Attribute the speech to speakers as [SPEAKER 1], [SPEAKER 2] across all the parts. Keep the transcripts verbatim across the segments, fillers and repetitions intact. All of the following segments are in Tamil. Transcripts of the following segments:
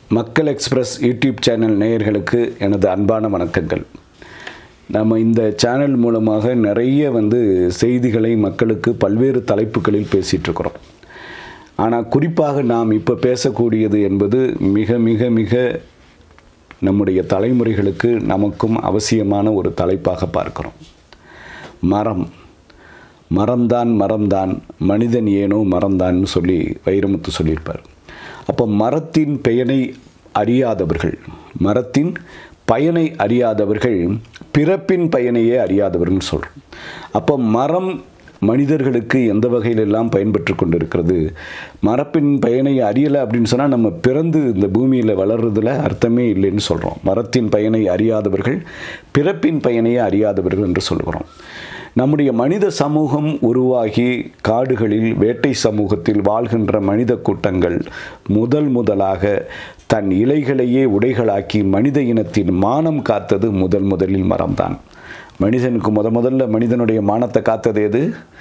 [SPEAKER 1] மக்கள் எக்ஸ்பிரஸ் யூடியூப் சேனல் நேயர்களுக்கு எனது அன்பான வணக்கங்கள். நம்ம இந்த சேனல் மூலமாக நிறைய வந்து செய்திகளை மக்களுக்கு பல்வேறு தலைப்புகளில் பேசிகிட்ருக்கிறோம். ஆனால் குறிப்பாக நாம் இப்போ பேசக்கூடியது என்பது மிக மிக மிக நம்முடைய தலைமுறைகளுக்கு நமக்கும் அவசியமான ஒரு தலைப்பாக பார்க்கிறோம். மரம் மரம்தான் மரம்தான் மனிதன் ஏனோ மரம்தான்னு சொல்லி வைரமுத்து சொல்லியிருப்பார். அப்போ மரத்தின் பெயனை அறியாதவர்கள், மரத்தின் பயனை அறியாதவர்கள் பிறப்பின் பயனையே அறியாதவர்கள் சொல்கிறோம். அப்போ மரம் மனிதர்களுக்கு எந்த வகையிலெல்லாம் பயன்பெற்று கொண்டு இருக்கிறது? மரப்பின் பயனை அறியலை அப்படின்னு சொன்னால் நம்ம பிறந்து இந்த பூமியில் வளர்றதுல அர்த்தமே இல்லைன்னு சொல்கிறோம். மரத்தின் பயனை அறியாதவர்கள் பிறப்பின் பயனையே அறியாதவர்கள் என்று சொல்கிறோம். நம்முடைய மனித சமூகம் உருவாகி காடுகளில் வேட்டை சமூகத்தில் வாழ்கின்ற மனித கூட்டங்கள் முதல் முதலாக தன் இலைகளையே உடைகளாக்கி மனித இனத்தின் மானம் காத்தது முதல் முதலில் மரம்தான். மனிதனுக்கு முத முதல்ல மனிதனுடைய மானத்தை காத்தது எது?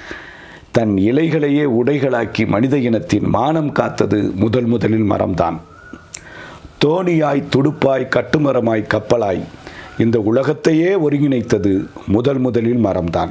[SPEAKER 1] தன் இலைகளையே உடைகளாக்கி மனித இனத்தின் மானம் காத்தது முதல் முதலில் மரம்தான். தோணியாய் துடுப்பாய் கட்டுமரமாய் கப்பலாய் இந்த உலகத்தையே ஒருங்கிணைத்தது முதல் முதலில் மரம்தான்.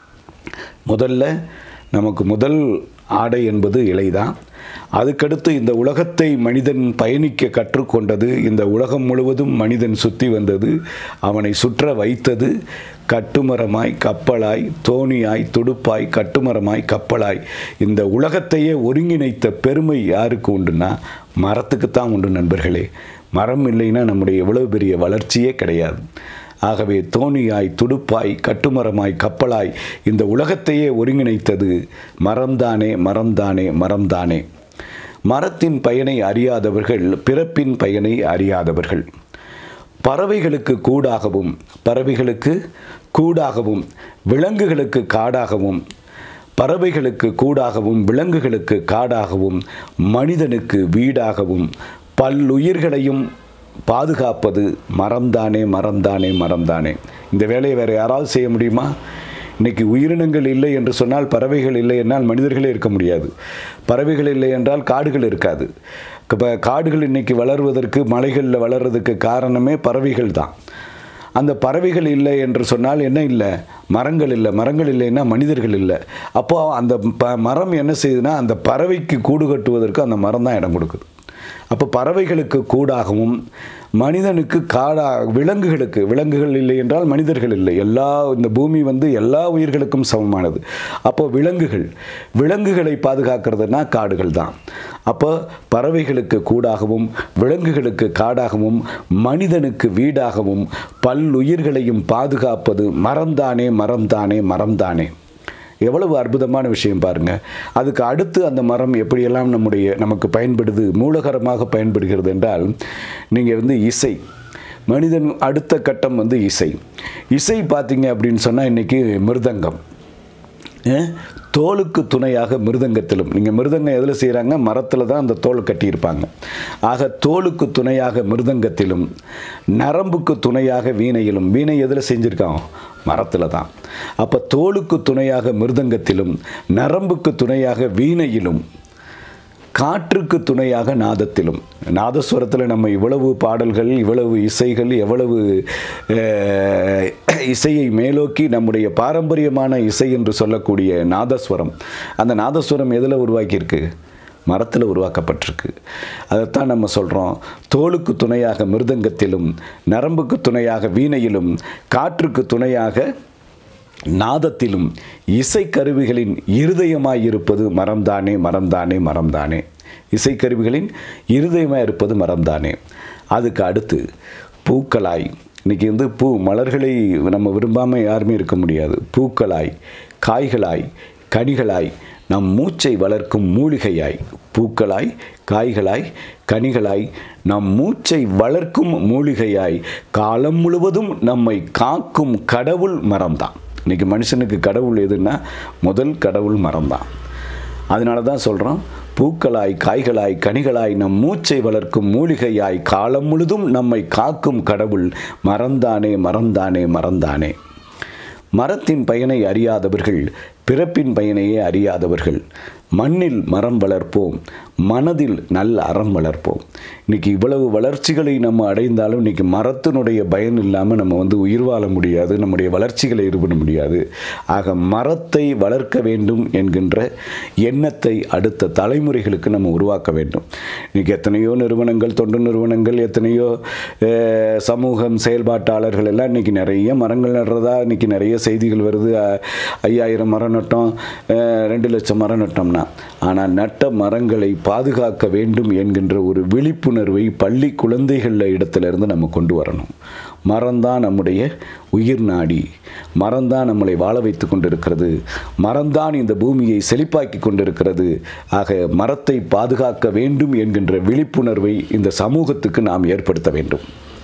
[SPEAKER 1] முதல்ல நமக்கு முதல் ஆடை என்பது இலைதான். அதுக்கடுத்து இந்த உலகத்தை மனிதன் பயணிக்க கற்றுக்கொண்டது, இந்த உலகம் முழுவதும் மனிதன் சுற்றி வந்தது, அவனை சுற்ற வைத்தது கட்டுமரமாய் கப்பலாய் தோணியாய் துடுப்பாய் கட்டுமரமாய் கப்பலாய் இந்த உலகத்தையே ஒருங்கிணைத்த பெருமை யாருக்கு உண்டுன்னா மரத்துக்குத்தான் உண்டு நண்பர்களே. மரம் இல்லைன்னா நம்முடைய எவ்வளவு பெரிய வளர்ச்சியே கிடையாது. ஆகவே தோணியாய் துடுப்பாய் கட்டுமரமாய் கப்பலாய் இந்த உலகத்தையே ஒருங்கிணைத்தது மரம்தானே மரம்தானே மரம்தானே. மரத்தின் பயனை அறியாதவர்கள் பிறப்பின் பயனை அறியாதவர்கள். பறவைகளுக்கு கூடாகவும் பறவைகளுக்கு கூடாகவும் விலங்குகளுக்கு காடாகவும் பறவைகளுக்கு கூடாகவும் விலங்குகளுக்கு காடாகவும் மனிதனுக்கு வீடாகவும் பல்லுயிர்களையும் பாதுகாப்பது மரம்தானே மரம்தானே மரம்தானே. இந்த வேலையை வேறு யாராவது செய்ய முடியுமா? இன்றைக்கி உயிரினங்கள் இல்லை என்று சொன்னால், பறவைகள் இல்லை என்றால் மனிதர்களே இருக்க முடியாது. பறவைகள் இல்லை என்றால் காடுகள் இருக்காது. இப்போ காடுகள் இன்றைக்கி வளர்வதற்கு, மலைகளில் வளர்கிறதுக்கு காரணமே பறவைகள் தான். அந்த பறவைகள் இல்லை என்று சொன்னால் என்ன இல்லை? மரங்கள் இல்லை. மரங்கள் இல்லைன்னா மனிதர்கள் இல்லை. அப்போது அந்த ப மரம் என்ன செய்யுதுன்னா அந்த பறவைக்கு கூடு கட்டுவதற்கு அந்த மரம் தான் இடம் கொடுக்குது. அப்போ பறவைகளுக்கு கூடாகவும் மனிதனுக்கு காடா விலங்குகளுக்கு விலங்குகள் இல்லை என்றால் மனிதர்கள் இல்லை. எல்லா இந்த பூமி வந்து எல்லா உயிர்களுக்கும் சமமானது. அப்போ விலங்குகள் விலங்குகளை பாதுகாக்கிறதுனா காடுகள் தான். அப்போ பறவைகளுக்கு கூடாகவும் விலங்குகளுக்கு காடாகவும் மனிதனுக்கு வீடாகவும் பல்லுயிர்களையும் பாதுகாப்பது மரம்தானே மரம்தானே மரம்தானே. எவ்வளவு அற்புதமான விஷயம் பாருங்கள். அதுக்கு அடுத்து அந்த மரம் எப்படியெல்லாம் நம்முடைய நமக்கு பயன்படுது, மூலகரமாக பயன்படுகிறது என்றால், நீங்கள் வந்து இசை, மனிதன் அடுத்த கட்டம் வந்து இசை. இசை பார்த்தீங்க அப்படின்னு சொன்னால் இன்றைக்கி மிருதங்கம், தோலுக்கு துணையாக மிருதங்கத்திலும், நீங்கள் மிருதங்கம் எதில் செய்கிறாங்க? மரத்தில் தான் அந்த தோல் கட்டியிருப்பாங்க. ஆக தோலுக்கு துணையாக மிருதங்கத்திலும் நரம்புக்கு துணையாக வீணையிலும், வீணை எதில் செஞ்சுருக்காங்க? மரத்தில் தான். அப்போ தோலுக்கு துணையாக மிருதங்கத்திலும் நரம்புக்கு துணையாக வீணையிலும் காற்றுக்கு துணையாக நாதத்திலும். நாதஸ்வரத்தில் நம்ம இவ்வளவு பாடல்கள், இவ்வளவு இசைகள், எவ்வளவு இசையை மேலோக்கி நம்முடைய பாரம்பரியமான இசை என்று சொல்லக்கூடிய நாதஸ்வரம், அந்த நாதஸ்வரம் எதில் உருவாக்கியிருக்கு? மரத்தில் உருவாக்கப்பட்டிருக்கு. அதைத்தான் நம்ம சொல்கிறோம், தோலுக்கு துணையாக மிருதங்கத்திலும் நரம்புக்கு துணையாக வீணையிலும் காற்றுக்கு துணையாக நாதத்திலும் இசைக்கருவிகளின் இருதயமாய் இருப்பது மரம்தானே மரம்தானே மரம்தானே. இசைக்கருவிகளின் இருதயமாக இருப்பது மரம்தானே. அதுக்கு அடுத்து பூக்களாய், இன்றைக்கி வந்து பூ மலர்களை நம்ம விரும்பாமல் யாருமே இருக்க முடியாது. பூக்களாய் காய்களாய் கனிகளாய் நம் மூச்சை வளர்க்கும் மூலிகையாய், பூக்களாய் காய்களாய் கனிகளாய் நம் மூச்சை வளர்க்கும் மூலிகையாய் காலம் முழுவதும் நம்மை காக்கும் கடவுள் மரம்தான். இன்றைக்கி மனுஷனுக்கு கடவுள் எதுன்னா முதல் கடவுள் மரம்தான். அதனால தான் சொல்கிறோம், பூக்களாய் காய்களாய் கனிகளாய் நம் மூச்சை வளர்க்கும் மூலிகையாய் காலம் முழுதும் நம்மை காக்கும் கடவுள் மரம்தானே மரம்தானே மரம்தானே. மரத்தின் பயனை அறியாதவர்கள் பிறப்பின் பயனையே அறியாதவர்கள். மண்ணில் மரம் வளர்ப்போம், மனதில் நல்ல அறம் வளர்ப்போம். இன்றைக்கி இவ்வளவு வளர்ச்சிகளை நம்ம அடைந்தாலும் இன்றைக்கி மரத்தினுடைய பயன் இல்லாமல் நம்ம வந்து உயிர் வாழ முடியாது, நம்முடைய வளர்ச்சிகளை ஈடுபட முடியாது. ஆக மரத்தை வளர்க்க வேண்டும் என்கின்ற எண்ணத்தை அடுத்த தலைமுறைகளுக்கு நம்ம உருவாக்க வேண்டும். இன்றைக்கி எத்தனையோ நிறுவனங்கள், தொண்டு நிறுவனங்கள், எத்தனையோ சமூகம் செயல்பாட்டாளர்கள் எல்லாம் இன்றைக்கி நிறைய மரங்கள் நடுறதா இன்றைக்கி நிறைய செய்திகள் வருது. ஐயாயிரம் மரம் நட்டோம், ரெண்டு லட்சம் மரம் நட்டோம்னா. ஆனால் நட்ட மரங்களை பாதுகாக்க வேண்டும் என்கின்ற ஒரு விழிப்புணர்வை பள்ளி குழந்தைகள் இடத்திலிருந்து நம்ம கொண்டு வரணும். மரம்தான் நம்முடைய உயிர் நாடி, மரம்தான் நம்மளை வாழ வைத்து கொண்டிருக்கிறது, மரம்தான் இந்த பூமியை செழிப்பாக்கி கொண்டிருக்கிறது. ஆக மரத்தை பாதுகாக்க வேண்டும் என்கின்ற விழிப்புணர்வை இந்த சமூகத்துக்கு நாம் ஏற்படுத்த வேண்டும்.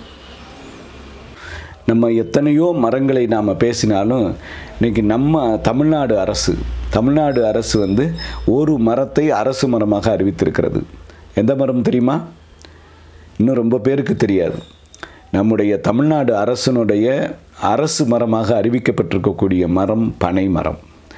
[SPEAKER 1] நம்ம எத்தனையோ மரங்களை நாம் பேசினாலும் இன்றைக்கி நம்ம தமிழ்நாடு அரசு தமிழ்நாடு அரசு வந்து ஒரு மரத்தை அரசு மரமாக அறிவித்திருக்கிறது. எந்த மரம் தெரியுமா? இன்னும் ரொம்ப பேருக்கு தெரியாது. நம்முடைய தமிழ்நாடு அரசனுடைய அரசு மரமாக அறிவிக்கப்பட்டிருக்கக்கூடிய மரம் பனை மரம்.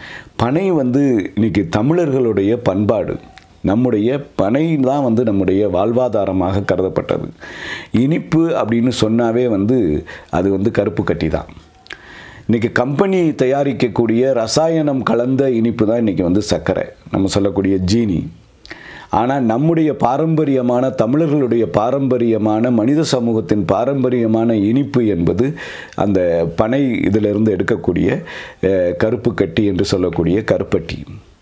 [SPEAKER 1] பனை வந்து இன்றைக்கி தமிழர்களுடைய பண்பாடு. நம்முடைய பனை தான் வந்து நம்முடைய வாழ்வாதாரமாக கருதப்பட்டது. இனிப்பு அப்படின்னு சொன்னாவே வந்து அது வந்து கருப்பு கட்டி தான். இன்றைக்கி கம்பெனி தயாரிக்கக்கூடிய ரசாயனம் கலந்த இனிப்பு தான் இன்றைக்கி வந்து சர்க்கரை, நம்ம சொல்லக்கூடிய ஜீனி. ஆனால் நம்முடைய பாரம்பரியமான தமிழர்களுடைய பாரம்பரியமான மனித சமூகத்தின் பாரம்பரியமான இனிப்பு என்பது அந்த பனை இதிலிருந்து எடுக்கக்கூடிய கருப்பு கட்டி என்று சொல்லக்கூடிய கருப்பட்டி.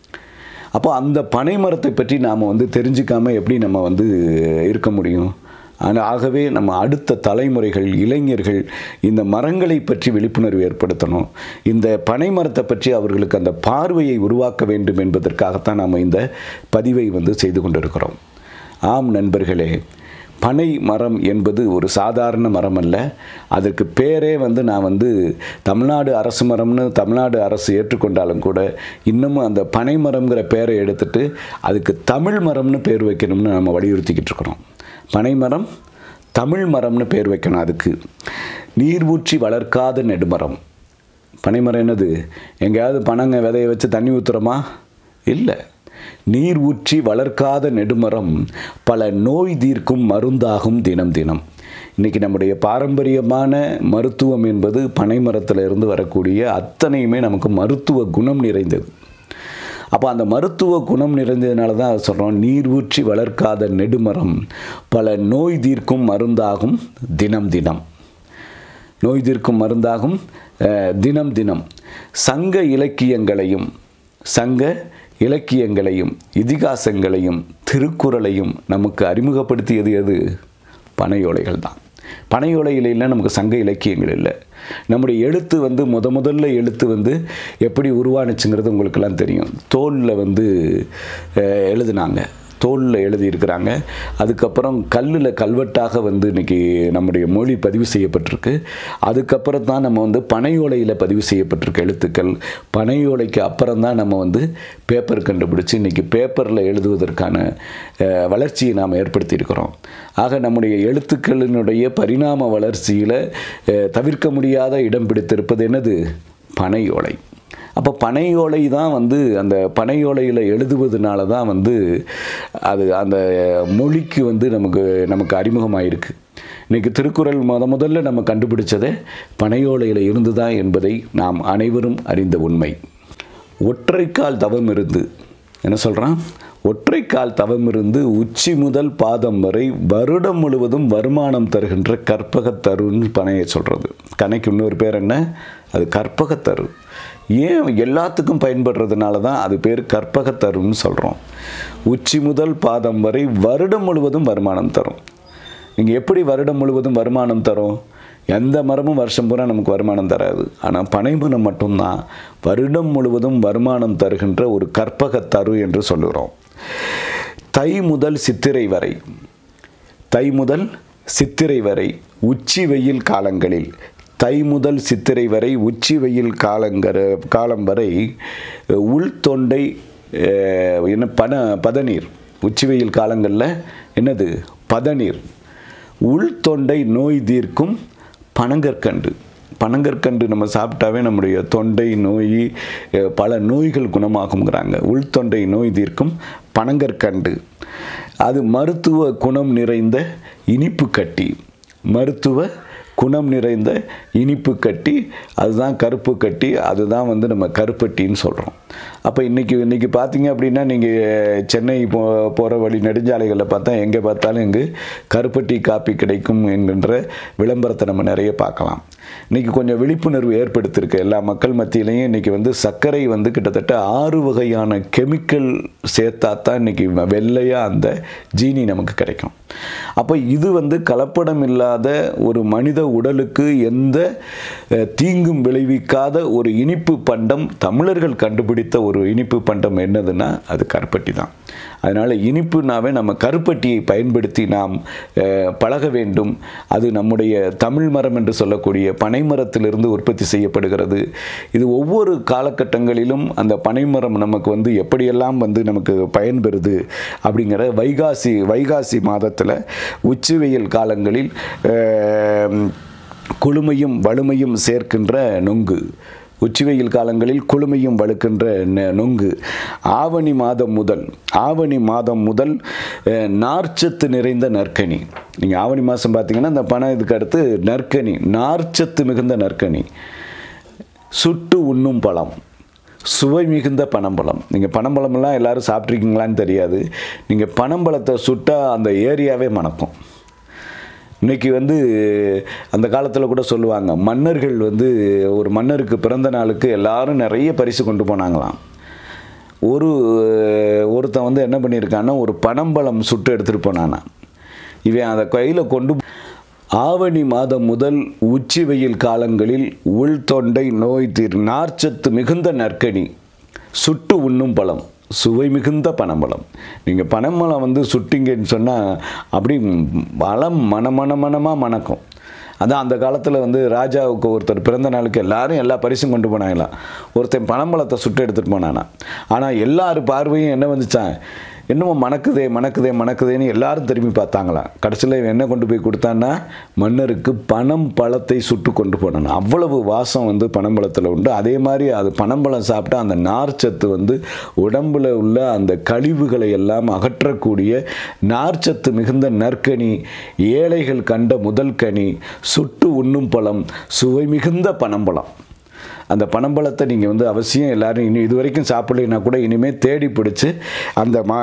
[SPEAKER 1] அப்போ அந்த பனை மரத்தை பற்றி நாம் வந்து தெரிஞ்சுக்காமல் எப்படி நம்ம வந்து இருக்க முடியும்? ஆகவே நம்ம அடுத்த தலைமுறைகள், இளைஞர்கள் இந்த மரங்களை பற்றி விழிப்புணர்வு ஏற்படுத்தணும். இந்த பனை மரத்தை பற்றி அவர்களுக்கு அந்த பார்வையை உருவாக்க வேண்டும் என்பதற்காகத்தான் நாம் இந்த பதிவை வந்து செய்து கொண்டிருக்கிறோம். ஆம் நண்பர்களே, பனை மரம் என்பது ஒரு சாதாரண மரம் அல்ல. அதற்கு பேரே வந்து நான் வந்து தமிழ்நாடு அரசு மரம்னு தமிழ்நாடு அரசு ஏற்றுக்கொண்டாலும் கூட இன்னமும் அந்த பனை மரம்ங்கிற பேரை எடுத்துட்டு அதுக்கு தமிழ் மரம்னு பேர் வைக்கணும்னு நம்ம வலியுறுத்திக்கிட்டு இருக்கிறோம். பனைமரம் தமிழ் மரம்னு பேர் வைக்கணும். அதுக்கு நீர் ஊற்றி வளர்க்காத நெடுமரம். பனைமரம் என்னது? எங்கேயாவது பனங்க விதையை வச்சு தண்ணி ஊற்றுறோமா? இல்லை. நீர் ஊற்றி வளர்க்காத நெடுமரம் பல நோய் தீர்க்கும் மருந்தாகும் தினம் தினம். இன்றைக்கி நம்முடைய பாரம்பரியமான மருத்துவம் என்பது பனை மரத்தில் இருந்து வரக்கூடிய அத்தனையுமே நமக்கு மருத்துவ குணம் நிறைந்தது. அப்போ அந்த மருத்துவ குணம் நிறைந்ததுனால தான் அதை சொல்கிறோம், நீர் ஊற்றி வளர்க்காத நெடுமரம் பல நோய் தீர்க்கும் மருந்தாகும் தினம் தினம். நோய் தீர்க்கும் மருந்தாகும் தினம் தினம். சங்க இலக்கியங்களையும் சங்க இலக்கியங்களையும் இதிகாசங்களையும் திருக்குறளையும் நமக்கு அறிமுகப்படுத்தியது எது? பனையோலைகள் தான். பனையோலையில் இல்லை நமக்கு சங்க இலக்கியங்கள் இல்லை. நம்முடைய எழுத்து வந்து முத முதல்ல எழுத்து வந்து எப்படி உருவானுச்சுங்கிறது உங்களுக்கெல்லாம் தெரியும். தோலில் வந்து எழுதுனாங்க, தோலில் எழுதியிருக்கிறாங்க. அதுக்கப்புறம் கல்லில் கல்வெட்டாக வந்து இன்றைக்கி நம்முடைய மொழி பதிவு செய்யப்பட்டிருக்கு. அதுக்கப்புறம் தான் நம்ம வந்து பனையோலையில் பதிவு செய்யப்பட்டிருக்கு எழுத்துக்கள். பனையோலைக்கு அப்புறம் தான் நம்ம வந்து பேப்பர் கண்டுபிடிச்சி இன்றைக்கி பேப்பரில் எழுதுவதற்கான வளர்ச்சியை நாம் ஏற்படுத்தியிருக்கிறோம். ஆக நம்முடைய எழுத்துக்களினுடைய பரிணாம வளர்ச்சியில் தவிர்க்க முடியாத இடம் பிடித்திருப்பது என்னது? பனையோலை. அப்போ பனையோலை தான் வந்து அந்த பனையோலையில் எழுதுவதனால தான் வந்து அது அந்த மொழிக்கு வந்து நமக்கு நமக்கு அறிமுகமாயிருக்கு. இன்றைக்கி திருக்குறள் முத முதல்ல நம்ம கண்டுபிடிச்சதே பனையோலையில் இருந்து தான் என்பதை நாம் அனைவரும் அறிந்த உண்மை. ஒற்றைக்கால் தவம் இருந்து என்ன சொல்கிறான்? ஒற்றைக்கால் தவம் இருந்து உச்சி முதல் பாதம் வரை வருடம் முழுவதும் வருமானம் தருகின்ற கற்பகத்தருன்னு பனையை சொல்கிறது. கனைக்கு இன்னொரு பேர் என்ன? அது கற்பகத்தரு. ஏன் எல்லாத்துக்கும் பயன்படுறதுனால தான் அது பேர் கற்பகத்தருன்னு சொல்கிறோம். உச்சி முதல் பாதம் வரை வருடம் முழுவதும் வருமானம் தரும். நீங்கள் எப்படி வருடம் முழுவதும் வருமானம் தரும்? எந்த மரமும் வருஷம் பூரா நமக்கு வருமானம் தராது. ஆனால் பனைமரம் மட்டும்தான் வருடம் முழுவதும் வருமானம் தருகின்ற ஒரு கற்பகத்தரு என்று சொல்லுகிறோம். தை முதல் சித்திரை வரை தை முதல் சித்திரை வரை உச்சி வெயில் காலங்களில் தை முதல் சித்திரை வரை உச்சி வெயில் காலங்கிற காலம் வரை உள்தொண்டை என்ன பன பதநீர். உச்சி வெயில் காலங்களில் என்னது? பதநீர். உள்தொண்டை நோய் தீர்க்கும் பனங்கற்கண்டு. பனங்கற்கண்டு நம்ம சாப்பிட்டாவே நம்முடைய தொண்டை நோய், பல நோய்கள் குணமாகுங்கிறாங்க. உள்தொண்டை நோய் தீர்க்கும் பனங்கற்கண்டு. அது மருத்துவ குணம் நிறைந்த இனிப்பு கட்டி, மருத்துவ குணம் நிறைந்த இனிப்பு கட்டி, அதுதான் கருப்பு கட்டி, அதுதான் வந்து நம்ம கருப்பட்டின்னு சொல்கிறோம். அப்போ இன்றைக்கி இன்றைக்கி பார்த்தீங்க அப்படின்னா நீங்கள் சென்னை போ போகிற வழி நெடுஞ்சாலைகளில் பார்த்தா எங்கே பார்த்தாலும் இங்கு கருப்பட்டி காப்பி கிடைக்கும் என்கின்ற விளம்பரத்தை நம்ம நிறைய பார்க்கலாம். இன்றைக்கி கொஞ்சம் விழிப்புணர்வு ஏற்படுத்தியிருக்கு எல்லா மக்கள் மத்தியிலையும். இன்றைக்கி வந்து சர்க்கரை வந்து கிட்டத்தட்ட ஆறு வகையான கெமிக்கல் சேர்த்தா தான் இன்றைக்கி வெள்ளையாக அந்த ஜீனி நமக்கு கிடைக்கும். அப்போ இது வந்து கலப்படம் இல்லாத ஒரு மனித உடலுக்கு எந்த தீங்கும் விளைவிக்காத ஒரு இனிப்பு பண்டம், தமிழர்கள் கண்டுபிடித்த ஒரு இனிப்பு பண்டம் என்னதுன்னா அது கருப்பட்டி தான். அதனால் இனிப்புனாவே நம்ம கருப்பட்டியை பயன்படுத்தி நாம் பழக வேண்டும். அது நம்முடைய தமிழ் மரம் என்று சொல்லக்கூடிய பனைமரத்திலிருந்து உற்பத்தி செய்யப்படுகிறது. இது ஒவ்வொரு காலகட்டங்களிலும் அந்த பனைமரம் நமக்கு வந்து எப்படியெல்லாம் வந்து நமக்கு பயன்பெறுது அப்படிங்கிற வைகாசி வைகாசி மாதத்தில் உச்சி வெயில் காலங்களில் குளுமையும் வலுமையும் சேர்க்கின்ற நொங்கு, உச்சி வெயில் காலங்களில் குளுமையும் வலுக்கின்ற நொங்கு, ஆவணி மாதம் முதல் ஆவணி மாதம் முதல் நார்ச்சத்து நிறைந்த நற்கனி. நீங்கள் ஆவணி மாதம் பார்த்தீங்கன்னா இந்த பனை இதுக்கு அடுத்து நற்கனி, நார்ச்சத்து மிகுந்த நற்கனி, சுட்டு உண்ணும் பழம், சுவை மிகுந்த பனம்பழம். நீங்கள் பனம்பழமெல்லாம் எல்லோரும் சாப்பிட்ருக்கீங்களான்னு தெரியாது. நீங்கள் பனம்பழத்தை சுட்டால் அந்த ஏரியாவே மணக்கும். இன்றைக்கி வந்து அந்த காலத்தில் கூட சொல்லுவாங்க, மன்னர்கள் வந்து ஒரு மன்னருக்கு பிறந்த நாளுக்கு எல்லாரும் நிறைய பரிசு கொண்டு போனாங்களாம். ஒரு ஒருத்தன் வந்து என்ன பண்ணியிருக்கான்னா ஒரு பனம்பழம் சுட்டு எடுத்துகிட்டு போனானா. இவன் அதை கையில் கொண்டு ஆவணி மாதம் முதல் உச்சி வெயில் காலங்களில் உள்தொண்டை நோய் தீர் நார்ச்சத்து மிகுந்த நற்கனி, சுட்டு உண்ணும் பழம், சுவை மிகுந்த பனம்பழம். நீங்கள் பனம்பழம் வந்து சுட்டிங்கன்னு சொன்னால் அப்படி பழம் மன மன மனமாக மணக்கும். அதான் அந்த காலத்தில் வந்து ராஜாவுக்கு ஒருத்தர் பிறந்த நாளுக்கு எல்லாரும் எல்லா பரிசும் கொண்டு போனாங்களாம். ஒருத்தன் பனம்பழத்தை சுட்டு எடுத்துகிட்டு போனானா. ஆனால் எல்லாரும் பார்வையும் என்ன வந்துச்சான், என்னமோ மணக்குதே மணக்குதே மணக்குதேன்னு எல்லாரும் திரும்பி பார்த்தாங்களாம். கடைசியில் இவன் என்ன கொண்டு போய் கொடுத்தான்னா மன்னருக்கு பனம் பழத்தை சுட்டு கொண்டு போனான். அவ்வளவு வாசம் வந்து பனம்பழத்தில் உண்டு. அதே மாதிரி அது பனம்பழம் சாப்பிட்டா அந்த நார்ச்சத்து வந்து உடம்பில் உள்ள அந்த கழிவுகளை எல்லாம் அகற்றக்கூடிய நார்ச்சத்து மிகுந்த நற்கனி, ஏழைகள் கண்ட முதல் கனி, சுட்டு உண்ணும் பழம், சுவை மிகுந்த பனம்பழம். அந்த பனம்பழத்தை நீங்கள் வந்து அவசியம் எல்லோரும் இனி இது வரைக்கும் சாப்பிட்லைன்னா கூட இனிமேல் தேடி பிடிச்சி அந்த மா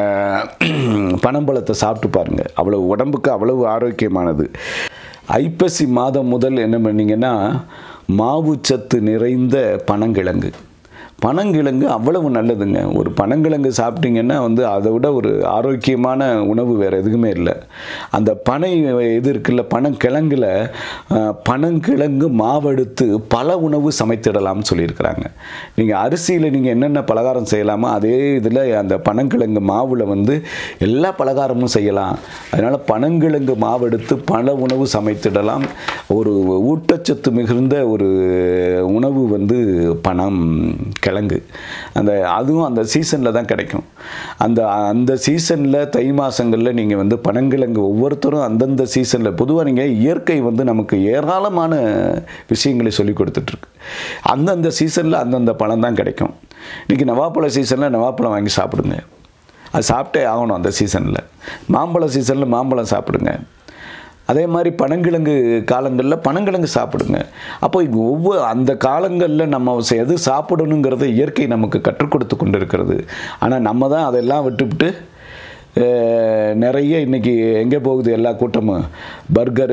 [SPEAKER 1] பனம்பழத்தை சாப்பிட்டு பாருங்கள். அவ்வளோ உடம்புக்கு அவ்வளவு ஆரோக்கியமானது. ஐப்பசி மாதம் முதல் என்ன பண்ணிங்கன்னா மாவு சத்து நிறைந்த பனங்கிழங்கு. பனங்கிழங்கு அவ்வளவு நல்லதுங்க. ஒரு பனங்கிழங்கு சாப்பிட்டிங்கன்னா வந்து அதை விட ஒரு ஆரோக்கியமான உணவு வேறு எதுவுமே இல்லை. அந்த பனை இது இருக்குல்ல, பனங்கிழங்கில் பனங்கிழங்கு மாவெடுத்து பல உணவு சமைத்திடலாம்னு சொல்லியிருக்கிறாங்க. நீங்கள் அரிசியில் நீங்கள் என்னென்ன பலகாரம் செய்யலாமோ அதே இதில் அந்த பனங்கிழங்கு மாவில் வந்து எல்லா பலகாரமும் செய்யலாம். அதனால் பனங்கிழங்கு மாவெடுத்து பல உணவு சமைத்திடலாம். ஒரு ஊட்டச்சத்து மிகுந்த ஒரு உணவு வந்து பனம் கிழங்கு. அந்த அதுவும் அந்த சீசனில் தான் கிடைக்கும். அந்த அந்த சீசனில் தை மாதங்களில் நீங்கள் வந்து பனங்கிழங்கு ஒவ்வொருத்தரும் அந்தந்த சீசனில் பொதுவாக நீங்கள் இயற்கை வந்து நமக்கு ஏராளமான விஷயங்களை சொல்லி கொடுத்துட்ருக்கு. அந்தந்த சீசனில் அந்தந்த பழம் தான் கிடைக்கும். இன்றைக்கி நவாப்பழ சீசனில் நவாப்பழம் வாங்கி சாப்பிடுங்க, அது சாப்பிட்டே ஆகணும். அந்த சீசனில் மாம்பழ சீசனில் மாம்பழம் சாப்பிடுங்க. அதே மாதிரி பனங்கிழங்கு காலங்களில் பனங்கிழங்கு சாப்பிடுங்க. அப்போ ஒவ்வொரு அந்த காலங்களில் நம்ம எது சாப்பிடணுங்கிறத இயற்கை நமக்கு கற்றுக் கொடுத்து கொண்டு இருக்கிறது. ஆனால் நம்ம தான் அதெல்லாம் விட்டுவிட்டு நிறைய இன்றைக்கி எங்கே போகுது எல்லா கூட்டமும் பர்கரு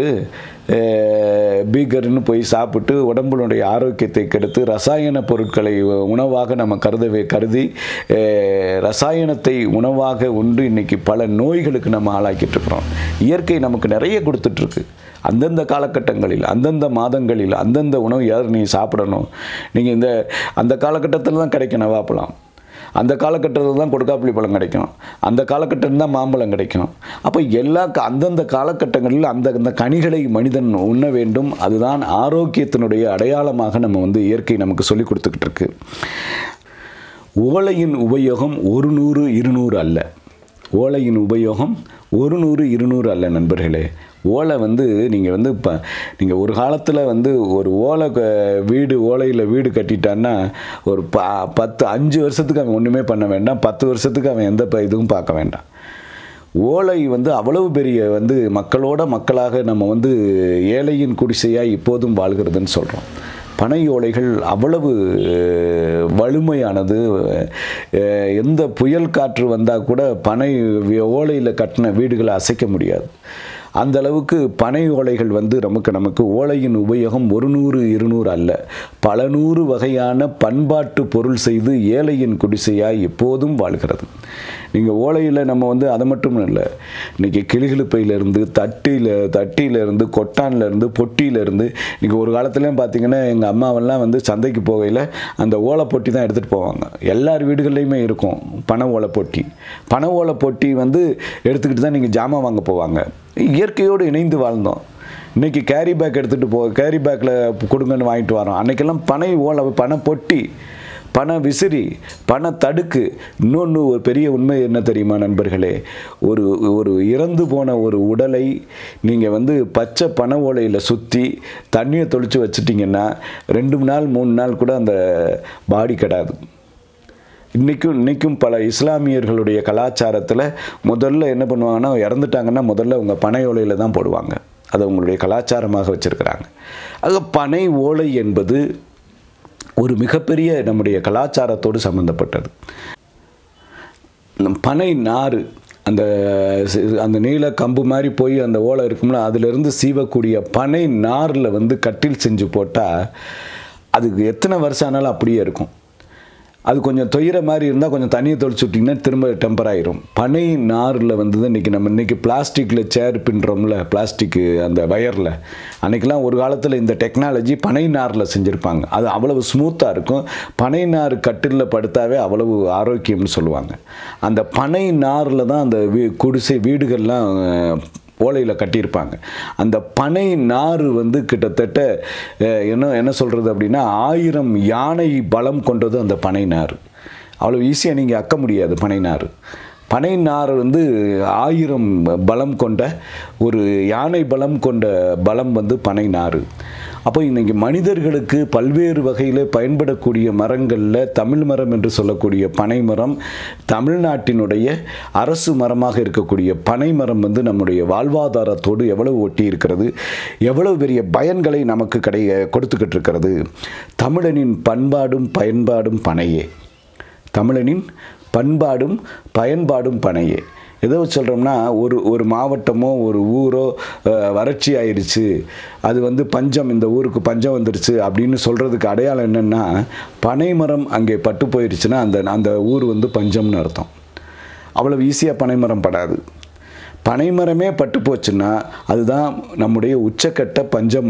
[SPEAKER 1] பீகர்னு போய் சாப்பிட்டு உடம்புடைய ஆரோக்கியத்தை கெடுத்து ரசாயன பொருட்களை உணவாக நம்ம கருதவே கருதி ரசாயனத்தை உணவாக உண்டு இன்றைக்கி பல நோய்களுக்கு நம்ம ஆளாக்கிட்டு இருக்கிறோம். இயற்கை நமக்கு நிறைய கொடுத்துட்ருக்கு. அந்தந்த காலகட்டங்களில் அந்தந்த மாதங்களில் அந்தந்த உணவு யார் நீ சாப்பிடணும். நீங்கள் இந்த அந்த காலகட்டத்தில் தான் கிடைக்கும் நவாப்பழம், அந்த காலகட்டத்தில் தான் கொடுக்காப்புளி பழம் கிடைக்கும், அந்த காலகட்டம் தான் மாம்பழம் கிடைக்கும். அப்போ எல்லா அந்தந்த காலகட்டங்களில் அந்த அந்த கனிகளை மனிதன் உண்ண வேண்டும். அதுதான் ஆரோக்கியத்தினுடைய அடையாளமாக நம்ம வந்து இயற்கை நமக்கு சொல்லி கொடுத்துக்கிட்டு இருக்கு. ஓலையின் உபயோகம் ஒரு நூறு இருநூறு அல்ல. ஓலையின் உபயோகம் ஒரு நூறு இருநூறு அல்ல நண்பர்களே. ஓலை வந்து நீங்கள் வந்து இப்போ நீங்கள் ஒரு காலத்தில் வந்து ஒரு ஓலை வீடு ஓலையில் வீடு கட்டிட்டான்னா ஒரு ப பத்து அஞ்சு வருஷத்துக்கு அவன் ஒன்றுமே பண்ண வேண்டாம், பத்து வருஷத்துக்கு அவன் எந்த இதுவும் பார்க்க வேண்டாம். ஓலை வந்து அவ்வளவு பெரிய வந்து மக்களோட மக்களாக நம்ம வந்து ஏழையின் குடிசையாக இப்போதும் வாழ்கிறதுன்னு சொல்கிறோம். பனை ஓலைகள் அவ்வளவு வலிமையானது. எந்த புயல் காற்று வந்தால் கூட பனை ஓலையில் கட்டின வீடுகளை அசைக்க முடியாது. அந்த அளவுக்கு பனை ஓலைகள் வந்து நமக்கு நமக்கு ஓலையின் உபயோகம் ஒரு நூறு இருநூறு அல்ல, பல நூறு வகையான பண்பாட்டு பொருள் செய்து ஏழையின் குடிசையாய் எப்போதும் வாழ்கிறது. நீங்கள் ஓலையில் நம்ம வந்து அதை மட்டும் இல்லை, இன்றைக்கி கிளிகிழிப்பையிலேருந்து தட்டியில் தட்டியிலேருந்து கொட்டான்லேருந்து பொட்டியிலேருந்து இன்றைக்கி ஒரு காலத்துலேயும் பார்த்திங்கன்னா எங்கள் அம்மாவெல்லாம் வந்து சந்தைக்கு போகையில் அந்த ஓலை பொட்டி தான் எடுத்துகிட்டு போவாங்க. எல்லார் வீடுகள்லையுமே இருக்கும் பனை ஓலை பொட்டி. பனை ஓலை பொட்டி வந்து எடுத்துக்கிட்டு தான் நீங்கள் ஜாமான் வாங்க போவாங்க. இயற்கையோடு இணைந்து வாழ்ந்தோம். இன்றைக்கி கேரி பேக் எடுத்துகிட்டு போ கேரி பேக்கில் கொடுங்கன்னு வாங்கிட்டு வரோம். அன்றைக்கெல்லாம் பனை ஓலை பனை பொட்டி, பனை விசிறி, பனை தடுக்கு. இன்னொன்று ஒரு பெரிய உண்மை என்ன தெரியுமா நண்பர்களே, ஒரு ஒரு இறந்து போன ஒரு உடலை நீங்கள் வந்து பச்சை பனை ஓலையில் சுற்றி தண்ணியை தொளித்து வச்சுட்டிங்கன்னா ரெண்டு நாள் மூணு நாள் கூட அந்த பாடி கெடாது. இன்றைக்கும் இன்றைக்கும் பல இஸ்லாமியர்களுடைய கலாச்சாரத்தில் முதல்ல என்ன பண்ணுவாங்கன்னா, இறந்துட்டாங்கன்னா முதல்ல அவங்க பனை ஓலையில் தான் போடுவாங்க. அதை அவங்களுடைய கலாச்சாரமாக வச்சுருக்கிறாங்க. ஆக பனை ஓலை என்பது ஒரு மிகப்பெரிய நம்முடைய கலாச்சாரத்தோடு சம்பந்தப்பட்டது. பனை நார் அந்த அந்த நீல கம்பு மாதிரி போய் அந்த ஓலை இருக்கும்ல, அதிலிருந்து சீவக்கூடிய பனை நாரில் வந்து கட்டில் செஞ்சு போட்டால் அதுக்கு எத்தனை வருஷம் ஆனாலும் அப்படியே இருக்கும். அது கொஞ்சம் தொய்கிற மாதிரி இருந்தால் கொஞ்சம் தண்ணியை தொளிச்சு விட்டிங்கன்னா திரும்ப டெம்பர் ஆகிரும். பனை நாரில் வந்து இன்றைக்கி நம்ம இன்றைக்கி பிளாஸ்டிக்கில் சேர் பின்னுறோம்ல, பிளாஸ்டிக்கு அந்த வயரில், அன்றைக்கெலாம் ஒரு காலத்தில் இந்த டெக்னாலஜி பனை நாரில் செஞ்சுருப்பாங்க. அது அவ்வளவு ஸ்மூத்தாக இருக்கும். பனை நார் கட்டிலில் படுத்தாவே அவ்வளவு ஆரோக்கியம்னு சொல்லுவாங்க. அந்த பனை நாரில் தான் அந்த வீ குடிசை வீடுகள்லாம் ஓலையில் கட்டியிருப்பாங்க. அந்த பனை நார் வந்து கிட்டத்தட்ட என்ன என்ன சொல்கிறது அப்படின்னா ஆயிரம் யானை பலம் கொண்டது அந்த பனை நார். அவ்வளோ ஈஸியாக நீங்கள் அக்க முடியாது பனை நார். பனை நார் வந்து ஆயிரம் பலம் கொண்ட ஒரு யானை பலம் கொண்ட பலம் வந்து பனை நார். அப்போ இன்றைக்கி மனிதர்களுக்கு பல்வேறு வகையில் பயன்படக்கூடிய மரங்களில் தமிழ் மரம் என்று சொல்லக்கூடிய பனை மரம், தமிழ்நாட்டினுடைய அரசு மரமாக இருக்கக்கூடிய பனை மரம் வந்து நம்முடைய வாழ்வாதாரத்தோடு எவ்வளவு ஒட்டி இருக்கிறது, எவ்வளவு பெரிய பயன்களை நமக்கு கடை கொடுத்துக்கிட்டு இருக்கிறது. தமிழனின் பண்பாடும் பயன்பாடும் பனையே, தமிழனின் பண்பாடும் பயன்பாடும் பனையே. எதோ சொல்கிறோம்னா ஒரு ஒரு மாவட்டமோ ஒரு ஊரோ வறட்சி ஆயிடுச்சு, அது வந்து பஞ்சம், இந்த ஊருக்கு பஞ்சம் வந்துடுச்சு அப்படின்னு சொல்கிறதுக்கு அடையாளம் என்னென்னா, பனை மரம் அங்கே பட்டு போயிடுச்சுன்னா அந்த அந்த ஊர் வந்து பஞ்சம்னு அர்த்தம். அவ்வளவு ஈஸியாக பனை மரம் படாது. பனைமரமே பட்டு போச்சுன்னா அதுதான் நம்முடைய உச்சக்கட்ட பஞ்சம்,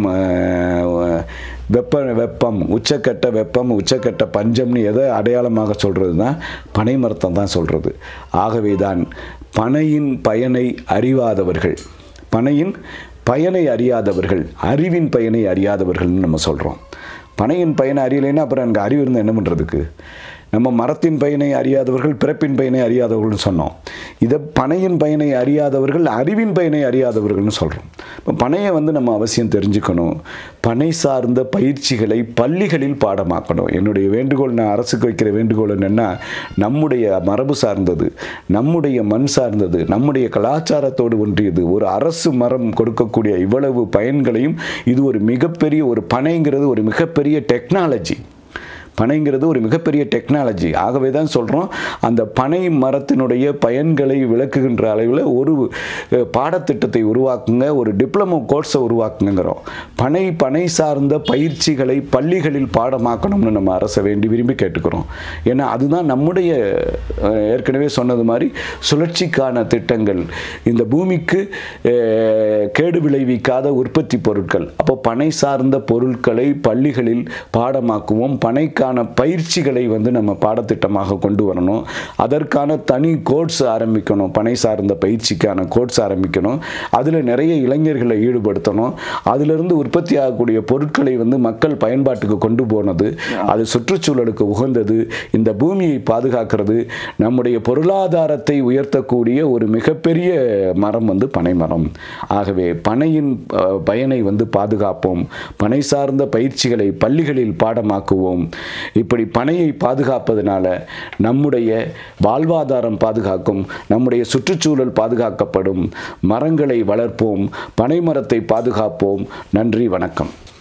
[SPEAKER 1] வெப்ப வெப்பம் உச்சக்கட்ட வெப்பம் உச்சக்கட்ட பஞ்சம்னு எதை அடையாளமாக சொல்கிறது தான் பனைமரத்தை தான் சொல்கிறது. ஆகவே தான் பனையின் பயனை அறியாதவர்கள், பனையின் பயனை அறியாதவர்கள் அறிவின் பயனை அறியாதவர்கள்னு நம்ம சொல்கிறோம். பனையின் பயனை அறியலைன்னா அப்புறம் எனக்கு அறிவு இருந்தால் என்ன பண்ணுறதுக்கு? நம்ம மரத்தின் பயனை அறியாதவர்கள் பிறப்பின் பயனை அறியாதவர்கள்னு சொன்னோம். இதை பனையின் பயனை அறியாதவர்கள் அறிவின் பயனை அறியாதவர்கள்னு சொல்கிறோம். இப்போ பனையை வந்து நம்ம அவசியம் தெரிஞ்சுக்கணும். பனை சார்ந்த பயிற்சிகளை பள்ளிகளில் பாடமாக்கணும். என்னுடைய வேண்டுகோள், நான் அரசுக்கு வைக்கிற வேண்டுகோள் என்னென்னா, நம்முடைய மரபு சார்ந்தது, நம்முடைய மண் சார்ந்தது, நம்முடைய கலாச்சாரத்தோடு ஒன்றியது ஒரு அரசு மரம் கொடுக்கக்கூடிய இவ்வளவு பயன்களையும், இது ஒரு மிகப்பெரிய ஒரு பனைங்கிறது ஒரு மிகப்பெரிய டெக்னாலஜி. பனைங்கிறது ஒரு மிகப்பெரிய டெக்னாலஜி. ஆகவே தான் சொல்கிறோம், அந்த பனை மரத்தினுடைய பயன்களை விளக்குகின்ற அளவில் ஒரு பாடத்திட்டத்தை உருவாக்குங்க, ஒரு டிப்ளமோ கோர்ஸை உருவாக்குங்கிறோம். பனை பனை சார்ந்த பயிற்சிகளை பள்ளிகளில் பாடமாக்கணும்னு நம்ம அரசை வேண்டி விரும்பி கேட்டுக்கிறோம். ஏன்னா அதுதான் நம்முடைய ஏற்கனவே சொன்னது மாதிரி சுழற்சிக்கான திட்டங்கள், இந்த பூமிக்கு கேடு விளைவிக்காத உற்பத்தி பொருட்கள். அப்போ பனை சார்ந்த பொருட்களை பள்ளிகளில் பாடமாக்குவோம். பனைக்கான பனைக்கான பயிற்சிகளை வந்து நம்ம பாடத்திட்டமாக கொண்டு வரணும். அதற்கான தனி கோர்ஸ் ஆரம்பிக்கணும். பனை சார்ந்த பயிற்சிக்கான கோர்ஸ் ஆரம்பிக்கணும். அதில் நிறைய இளைஞர்களை ஈடுபடுத்தணும். அதிலிருந்து உற்பத்தி ஆகக்கூடிய பொருட்களை வந்து மக்கள் பயன்பாட்டுக்கு கொண்டு போனது, அது சுற்றுச்சூழலுக்கு உகந்தது, இந்த பூமியை பாதுகாக்கிறது, நம்முடைய பொருளாதாரத்தை உயர்த்தக்கூடிய ஒரு மிகப்பெரிய மரம் வந்து பனை மரம். ஆகவே பனையின் பயனை வந்து பாதுகாப்போம். பனை சார்ந்த பயிற்சிகளை பள்ளிகளில் பாடமாக்குவோம். இப்படி பனையை பாதுகாப்பதனால நம்முடைய வாழ்வாதாரம் பாதுகாக்கும், நம்முடைய சுற்றுச்சூழல் பாதுகாக்கப்படும். மரங்களை வளர்ப்போம், பனை மரத்தை பாதுகாப்போம். நன்றி, வணக்கம்.